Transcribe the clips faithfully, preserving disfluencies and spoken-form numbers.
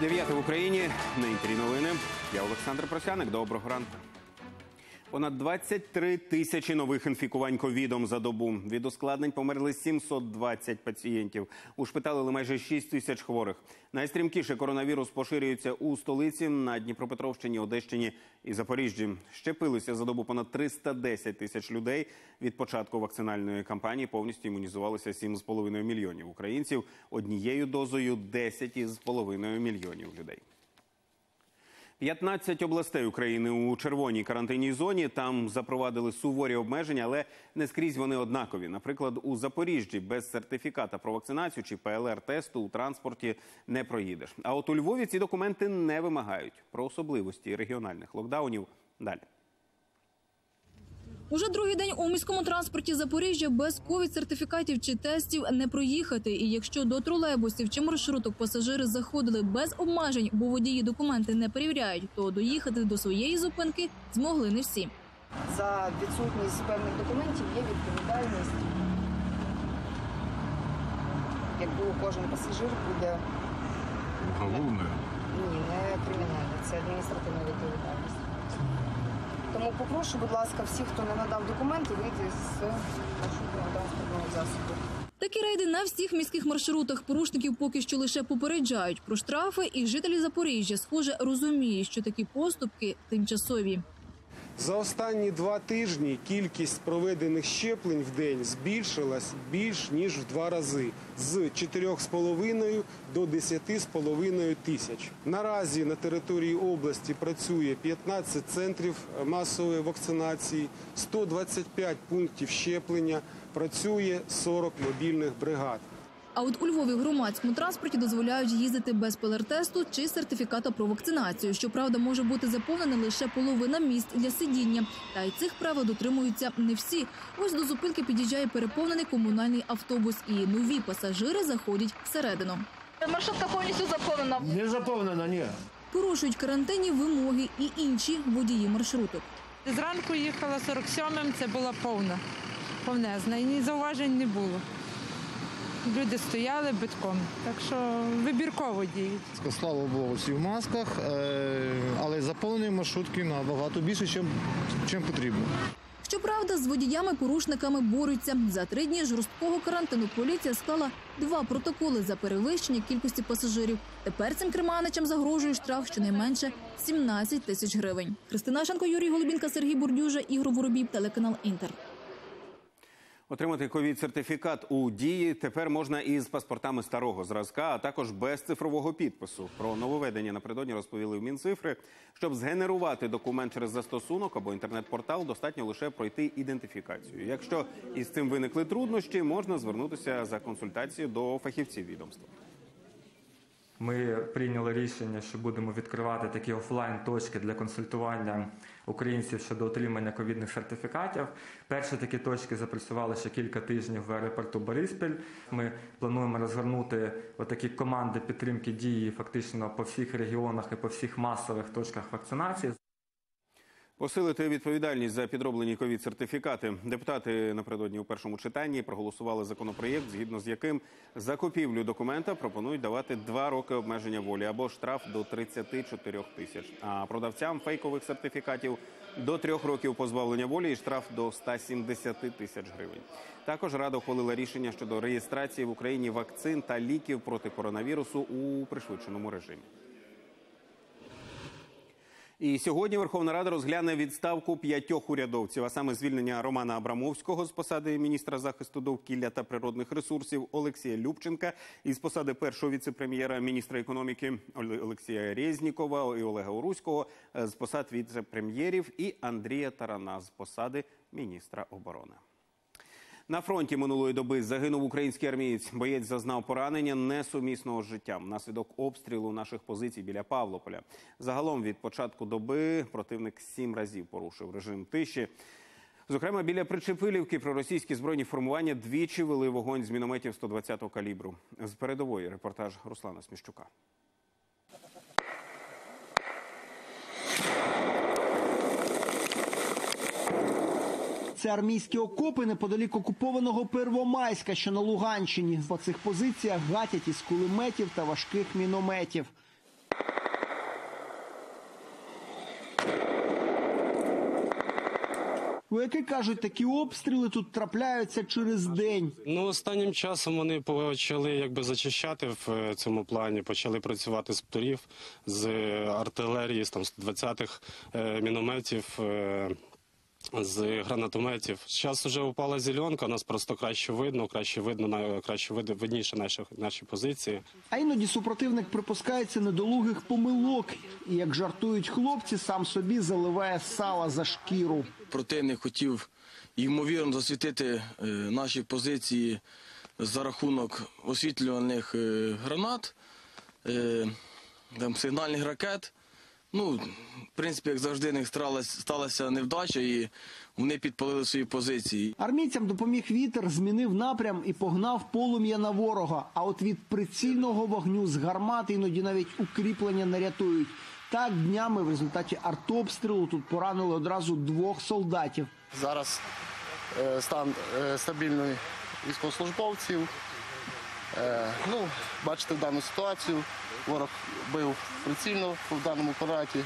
дев'яте в Україні. На інтері новини. Я Олександр Просяник. Доброго ранку. Понад двадцять три тисячі нових інфікувань ковідом за добу. Від ускладнень померли сімсот двадцять пацієнтів. Ушпиталили майже шість тисяч хворих. Найстрімкіше коронавірус поширюється у столиці, на Дніпропетровщині, Одещині і Запоріжжі. Щепилися за добу понад триста десять тисяч людей. Від початку вакцинальної кампанії повністю імунізувалися сім з половиною мільйонів українців. Однією дозою десять із половиною мільйонів людей. п'ятнадцять областей України у червоній карантинній зоні. Там запровадили суворі обмеження, але не скрізь вони однакові. Наприклад, у Запоріжжі без сертифіката про вакцинацію чи ПЛР-тесту у транспорті не проїдеш. А от у Львові ці документи не вимагають. Про особливості регіональних локдаунів далі. Уже другий день у міському транспорті Запоріжжя без ковід-сертифікатів чи тестів не проїхати. І якщо до тролейбусів чи маршруток пасажири заходили без обмежень, бо водії документи не перевіряють, то доїхати до своєї зупинки змогли не всі. За відсутність певних документів є відповідальність. Якби кожен пасажир буде... Головне? Ні, не кримінальна, це адміністративна відповідальність. Тому попрошу, будь ласка, всіх, хто не надав документи, вийти з маршрутного транспортного засобу. Такі рейди на всіх міських маршрутах. Порушників поки що лише попереджають про штрафи, і жителі Запоріжжя, схоже, розуміють, що такі поступки тимчасові. За останні два тижні кількість проведених щеплень в день збільшилась більш ніж в два рази – з чотирьох з половиною до десяти з половиною тисяч. Наразі на території області працює п'ятнадцять центрів масової вакцинації, сто двадцять п'ять пунктів щеплення, працює сорок мобільних бригад. А от у Львові в громадському транспорті дозволяють їздити без ПЛР-тесту чи сертифіката про вакцинацію. Щоправда, може бути заповнена лише половина місць для сидіння. Та й цих правил дотримуються не всі. Ось до зупинки під'їжджає переповнений комунальний автобус. І нові пасажири заходять всередину. Маршрутка повністю заповнена. Не заповнена, ні. Порушують карантинні вимоги і інші водії маршруток. Зранку їхала сорок сьомим, це була повна, повнезна. І ні зауважень не було. Люди стояли битком, так що вибірково діють. Слава Богу, всі в масках, але заповнені маршрутки набагато більше, ніж потрібно. Щоправда, з водіями-порушниками борються. За три дні жорсткого карантину поліція склала два протоколи за перевищення кількості пасажирів. Тепер цим керманичам загрожує штраф щонайменше сімнадцять тисяч гривень. Христина Шенко, Юрій Голубінка, Сергій Бурдюжа, Ігор Воробій, телеканал «Інтер». Отримати ковід-сертифікат у Дії тепер можна із паспортами старого зразка, а також без цифрового підпису. Про нововведення напередодні розповіли в Мінцифри. Щоб згенерувати документ через застосунок або інтернет-портал, достатньо лише пройти ідентифікацію. Якщо із цим виникли труднощі, можна звернутися за консультацією до фахівців відомства. Ми прийняли рішення, що будемо відкривати такі офлайн-точки для консультування українців щодо отримання ковідних сертифікатів. Перші такі точки запрацювали ще кілька тижнів в аеропорту Бориспіль. Ми плануємо розгорнути отакі команди підтримки дії фактично по всіх регіонах і по всіх масових точках вакцинації. Посилити відповідальність за підроблені ковід-сертифікати. Депутати напередодні у першому читанні проголосували законопроєкт, згідно з яким за купівлю документа пропонують давати два роки обмеження волі або штраф до тридцяти чотирьох тисяч. А продавцям фейкових сертифікатів до трьох років позбавлення волі і штраф до ста сімдесяти тисяч гривень. Також Рада ухвалила рішення щодо реєстрації в Україні вакцин та ліків проти коронавірусу у пришвидшеному режимі. І сьогодні Верховна Рада розгляне відставку п'ятьох урядовців, а саме звільнення Романа Абрамовського з посади міністра захисту довкілля та природних ресурсів, Олексія Любченка із посади першого віце-прем'єра, міністра економіки Олексія Резнікова і Олега Уруського з посад віце-прем'єрів і Андрія Тарана з посади міністра оборони. На фронті минулої доби загинув український армієць. Боєць зазнав поранення несумісного з життям внаслідок обстрілу наших позицій біля Павлополя. Загалом від початку доби противник сім разів порушив режим тиші. Зокрема, біля Причепилівки проросійські збройні формування двічі вели вогонь з мінометів сто двадцятого калібру. З передової репортаж Руслана Сміщука. Це армійські окопи неподалік окупованого Первомайська, що на Луганщині. По цих позиціях гатять із кулеметів та важких мінометів. Вояки кажуть, такі обстріли тут трапляються через день. Ну, останнім часом вони почали якби зачищати в цьому плані, почали працювати з птурів, з артилерії, з там, з двадцятих е, мінометів, е, з гранатометів. Зараз вже упала зеленка, нас просто краще видно, краще видно, на- краще видно, видніше наші, наші позиції. А іноді супротивник припускається недолугих помилок. І, як жартують хлопці, сам собі заливає сала за шкіру. Противник хотів ймовірно засвітити е, наші позиції за рахунок освітлюваних е, гранат, е, там, сигнальних ракет. Ну, в принципі, як завжди, в них сталася, сталася невдача і вони підпалили свої позиції. Армійцям допоміг вітер, змінив напрям і погнав полум'я на ворога. А от від прицільного вогню з гармат іноді навіть укріплення не рятують. Так днями в результаті артобстрілу тут поранили одразу двох солдатів. Зараз е, стан е, стабільний військовослужбовців. Е, ну, бачите дану ситуацію. Ворог бив прицільно в даному апараті.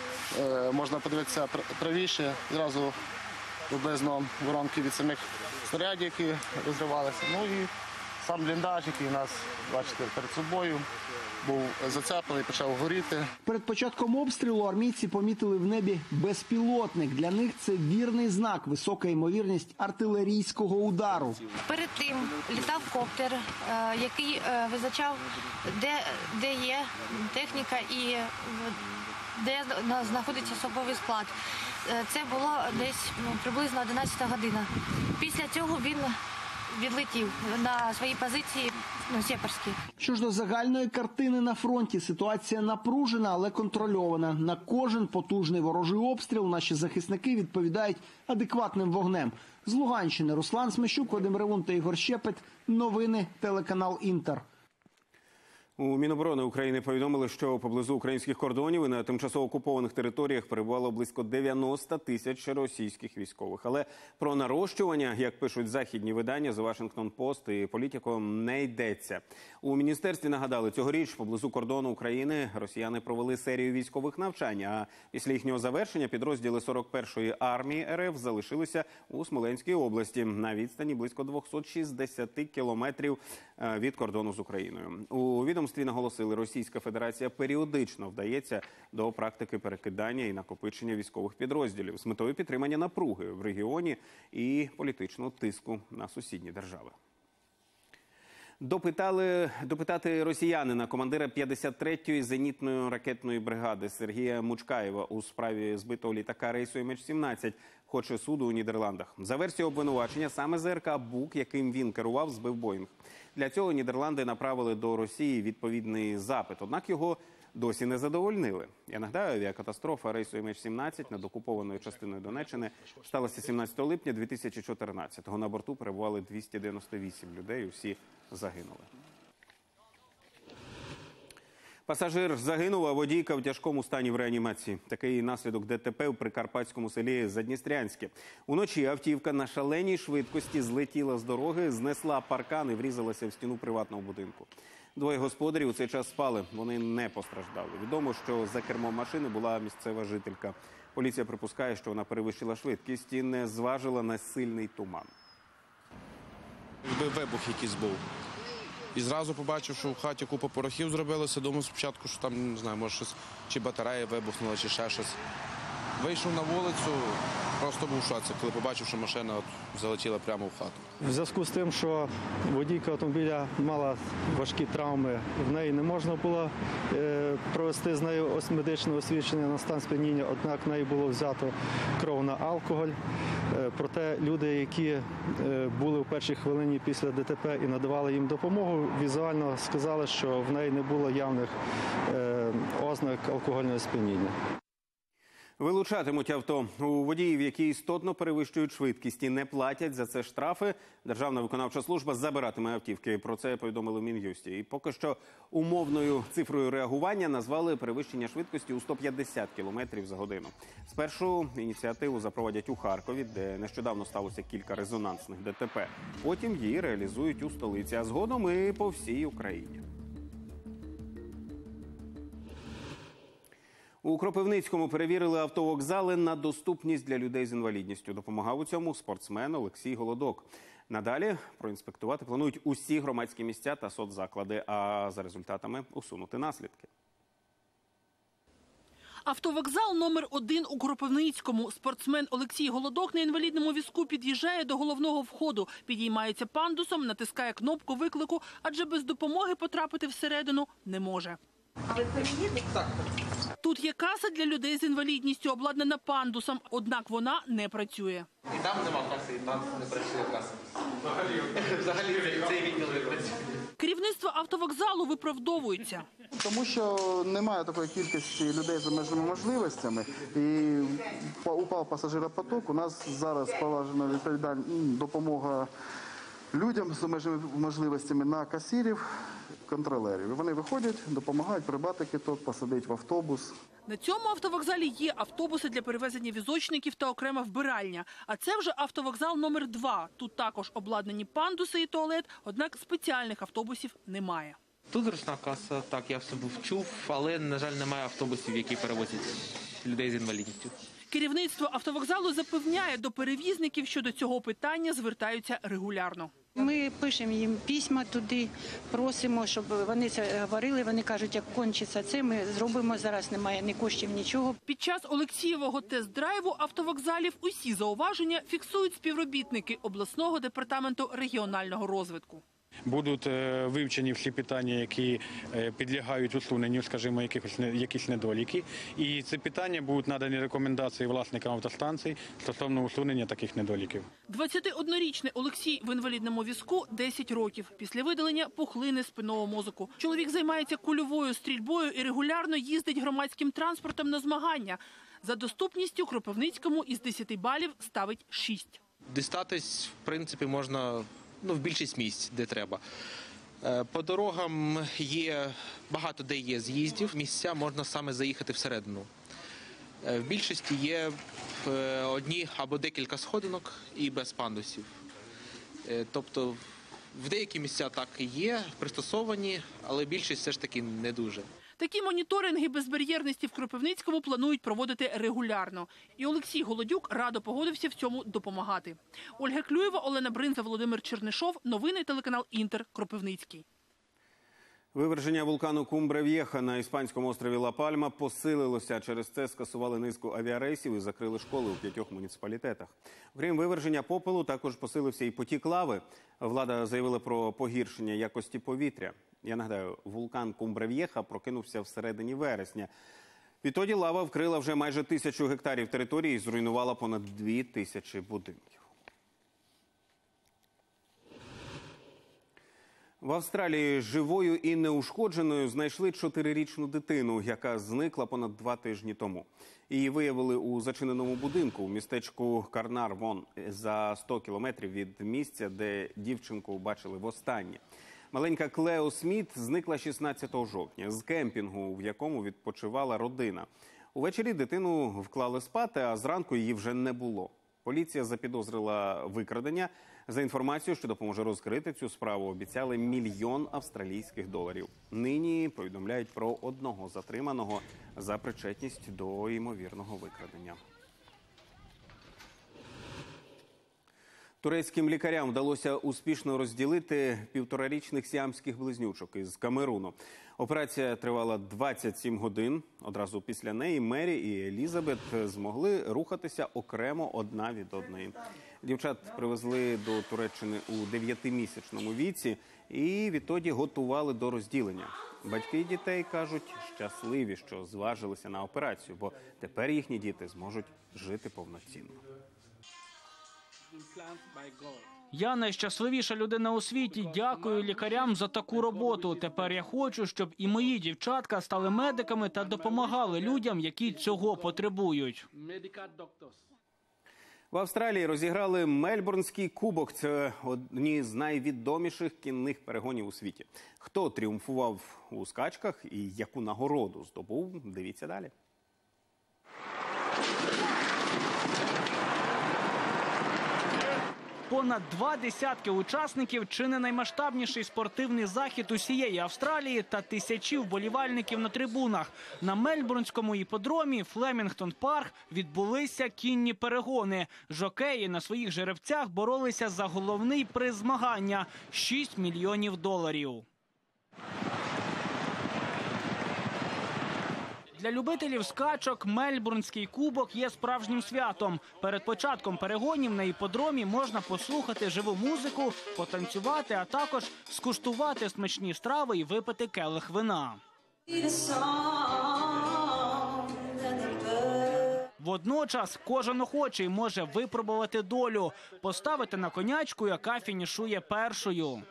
Е, можна подивитися пр- правіше. Зразу приблизно воронки від самих снарядів, які розривалися. Ну і сам бліндаж, який у нас, бачите, перед собою, був зацеплений, почав горіти. Перед початком обстрілу армійці помітили в небі безпілотник. Для них це вірний знак, висока ймовірність артилерійського удару. Перед тим літав коптер, е, який е, визначав, де, де є техніка і е, де на- знаходиться особовий склад. Е, Це було десь ну, приблизно одинадцята година. Після цього він відлетів на свої позиції, ну, сепарські. Що ж до загальної картини на фронті, ситуація напружена, але контрольована. На кожен потужний ворожий обстріл наші захисники відповідають адекватним вогнем. З Луганщини Руслан Смещук, Вадим Ревун та Ігор Щепет. Новини, телеканал «Інтер». У Міноборони України повідомили, що поблизу українських кордонів і на тимчасово окупованих територіях перебувало близько дев'яноста тисяч російських військових. Але про нарощування, як пишуть західні видання The Washington Post і Politico, не йдеться. У міністерстві нагадали, цьогоріч поблизу кордону України росіяни провели серію військових навчань, а після їхнього завершення підрозділи сорок першої армії РФ залишилися у Смоленській області на відстані близько двохсот шістдесяти кілометрів від кордону з Україною. У відомстві наголосили, Російська Федерація періодично вдається до практики перекидання і накопичення військових підрозділів з метою підтримання напруги в регіоні і політичного тиску на сусідні держави. Допитали, допитати росіянина, командира п'ятдесят третьої зенітної ракетної бригади Сергія Мучкаєва у справі збитого літака рейсу Ем Ейч сімнадцять хоче суду у Нідерландах. За версією обвинувачення, саме ЗРК «Бук», яким він керував, збив Боїнг. Для цього Нідерланди направили до Росії відповідний запит, однак його досі не задовольнили. Я нагадаю, авіакатастрофа рейсу Ем Ейч сімнадцять над окупованою частиною Донеччини сталася сімнадцятого липня дві тисячі чотирнадцятого. На борту перебували двісті дев'яносто вісім людей, усі загинули. Пасажир загинув, а водійка в тяжкому стані в реанімації. Такий наслідок ДТП в прикарпатському селі Задністрянське. Уночі автівка на шаленій швидкості злетіла з дороги, знесла паркан і врізалася в стіну приватного будинку. Двоє господарів у цей час спали, вони не постраждали. Відомо, що за кермом машини була місцева жителька. Поліція припускає, що вона перевищила швидкість і не зважила на сильний туман. Вибух якийсь був. І зразу побачив, що в хаті купа порохів зробилося. Думав спочатку, що там, не знаю, може щось, чи батарея вибухнула, чи ще щось. Вийшов на вулицю, просто був в шоці, коли побачив, що машина от залетіла прямо в хату. В зв'язку з тим, що водійка автомобіля мала важкі травми, в неї не можна було е, провести з нею ось медичне освідчення на стан сп'яніння, однак в неї було взято кров на алкоголь. Е, проте люди, які е, були в першій хвилині після ДТП і надавали їм допомогу, візуально сказали, що в неї не було явних е, ознак алкогольного сп'яніння. Вилучатимуть авто. У водіїв, які істотно перевищують швидкість і не платять за це штрафи, Державна виконавча служба забиратиме автівки. Про це повідомили в Мін'юсті. І поки що умовною цифрою реагування назвали перевищення швидкості у сто п'ятдесят кілометрів за годину. Спершу ініціативу запровадять у Харкові, де нещодавно сталося кілька резонансних ДТП. Потім її реалізують у столиці, а згодом і по всій Україні. У Кропивницькому перевірили автовокзали на доступність для людей з інвалідністю. Допомагав у цьому спортсмен Олексій Голодок. Надалі проінспектувати планують усі громадські місця та соцзаклади, а за результатами усунути наслідки. Автовокзал номер один у Кропивницькому. Спортсмен Олексій Голодок на інвалідному візку під'їжджає до головного входу, підіймається пандусом, натискає кнопку виклику, адже без допомоги потрапити всередину не може. А ви приїдете? Так. Тут є каса для людей з інвалідністю, обладнана пандусом, однак вона не працює. І там нема каси, і там не працює каса. Взагалі, взагалі цей відділ не працює. Керівництво автовокзалу виправдовується. Тому що немає такої кількості людей з обмеженими можливостями. І упав пасажиропоток. У нас зараз поважена відповідальність, допомога людям з обмеженими можливостями на касирів, контролерів. Вони виходять, допомагають придбати квиток, посадити в автобус. На цьому автовокзалі є автобуси для перевезення візочників та окрема вбиральня. А це вже автовокзал номер два. Тут також обладнані пандуси і туалет, однак спеціальних автобусів немає. Тут зручна каса, так, я все був чув, але, на жаль, немає автобусів, які перевозять людей з інвалідністю. Керівництво автовокзалу запевняє, до перевізників щодо цього питання звертаються регулярно. Ми пишемо їм письма туди, просимо, щоб вони це говорили. Вони кажуть, як кончиться це, ми зробимо. Зараз немає ні коштів, нічого. Під час Олексієвого тест-драйву автовокзалів усі зауваження фіксують співробітники обласного департаменту регіонального розвитку. Будуть вивчені всі питання, які підлягають усуненню, скажімо, якихось якісь недоліки. І ці питання будуть надані рекомендації власникам автостанцій стосовно усунення таких недоліків. двадцятиоднорічний Олексій в інвалідному візку десять років. Після видалення пухлини спинного мозку. Чоловік займається кульовою стрільбою і регулярно їздить громадським транспортом на змагання. За доступністю Кропивницькому із десяти балів ставить шість. Дістатись, в принципі, можна... Ну, в більшість місць, де треба. По дорогам є, багато де є з'їздів, місця можна саме заїхати всередину. В більшості є одні або декілька сходинок і без пандусів. Тобто в деякі місця так і є, пристосовані, але більшість все ж таки не дуже. Такі моніторинги безбар'єрності в Кропивницькому планують проводити регулярно. І Олексій Голодюк радо погодився в цьому допомагати. Ольга Клюєва, Олена Бринза, Володимир Чернишов. Новини телеканал Інтер. Кропивницький. Виверження вулкану Кумбре-В'єха на іспанському острові Ла-Пальма посилилося. Через це скасували низку авіарейсів і закрили школи у п'ятьох муніципалітетах. Окрім виверження попелу, також посилився і потік лави. Влада заявила про погіршення якості повітря. Я нагадаю, вулкан Кумбре-В'єха прокинувся всередині вересня. Відтоді лава вкрила вже майже тисячу гектарів території і зруйнувала понад дві тисячі будинків. В Австралії живою і неушкодженою знайшли чотирирічну дитину, яка зникла понад два тижні тому. Її виявили у зачиненому будинку у містечку Карнарвон за сто кілометрів від місця, де дівчинку бачили востаннє. Маленька Клео Сміт зникла шістнадцятого жовтня з кемпінгу, в якому відпочивала родина. Увечері дитину вклали спати, а зранку її вже не було. Поліція запідозрила викрадення. За інформацією, що допоможе розкрити цю справу, обіцяли мільйон австралійських доларів. Нині повідомляють про одного затриманого за причетність до ймовірного викрадення. Турецьким лікарям вдалося успішно розділити півторарічних сіамських близнючок із Камеруну. Операція тривала двадцять сім годин. Одразу після неї Мері і Елізабет змогли рухатися окремо одна від одної. Дівчат привезли до Туреччини у дев'ятимісячному віці і відтоді готували до розділення. Батьки дітей кажуть, щасливі, що зважилися на операцію, бо тепер їхні діти зможуть жити повноцінно. Я найщасливіша людина у світі. Дякую лікарям за таку роботу. Тепер я хочу, щоб і мої дівчатка стали медиками та допомагали людям, які цього потребують. В Австралії розіграли Мельбурнський кубок. Це одні з найвідоміших кінних перегонів у світі. Хто тріумфував у скачках і яку нагороду здобув, дивіться далі. понад два десятки учасників, чи не наймасштабніший спортивний захід усієї Австралії та тисячі вболівальників на трибунах. На Мельбурнському іпподромі Флемінгтон Парк відбулися кінні перегони. Жокеї на своїх жеребцях боролися за головний приз змагання – шість мільйонів доларів. Для любителів скачок Мельбурнський кубок є справжнім святом. Перед початком перегонів на іпподромі можна послухати живу музику, потанцювати, а також скуштувати смачні страви і випити келих вина. Водночас кожен охочий може випробувати долю, поставити на конячку, яка фінішує першою.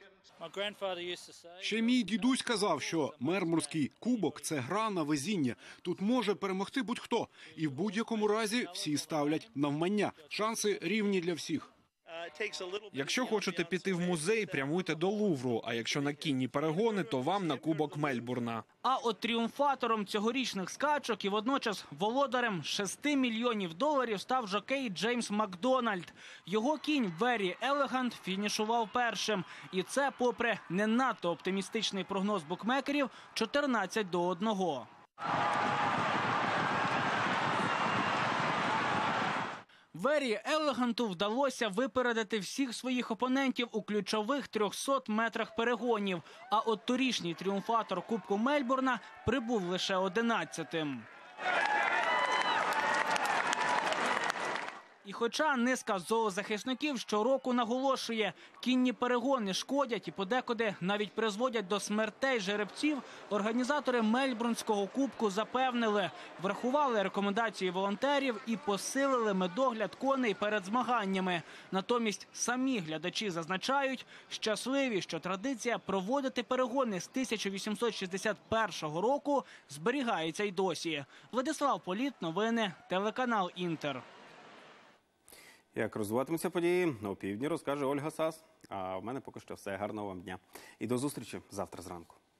Ще мій дідусь казав, що Мельбурнський кубок – це гра на везіння. Тут може перемогти будь-хто. І в будь-якому разі всі ставлять навмання. Шанси рівні для всіх. Якщо хочете піти в музей, прямуйте до Лувру, а якщо на кінні перегони, то вам на Кубок Мельбурна. А от тріумфатором цьогорічних скачок і водночас володарем шести мільйонів доларів став жокей Джеймс Макдональд. Його кінь Very Elegant фінішував першим. І це попри не надто оптимістичний прогноз букмекерів – чотирнадцять до одного. Very Elegant'у вдалося випередити всіх своїх опонентів у ключових трьохсот метрах перегонів, а от торішній тріумфатор Кубку Мельбурна прибув лише одинадцятим. І хоча низка зоозахисників щороку наголошує, кінні перегони шкодять і подекуди навіть призводять до смертей жеребців, організатори Мельбурнського кубку запевнили, врахували рекомендації волонтерів і посилили медогляд коней перед змаганнями. Натомість самі глядачі зазначають, щасливі, що традиція проводити перегони з тисяча вісімсот шістдесят першого року зберігається й досі. Владислав Політ, новини, телеканал «Інтер». Як розвиватимуться події, на опівдні розкаже Ольга Сас. А в мене поки що все. Гарного вам дня. І до зустрічі завтра зранку.